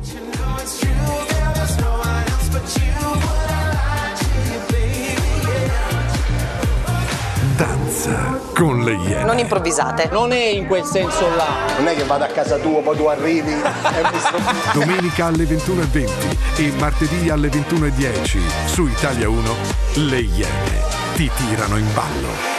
Danza con le Iene. Non improvvisate. Non è in quel senso là. Non è che vado a casa tua, poi tu arrivi e mi sto... Domenica alle 21:20 e martedì alle 21:10 su Italia 1 le Iene ti tirano in ballo.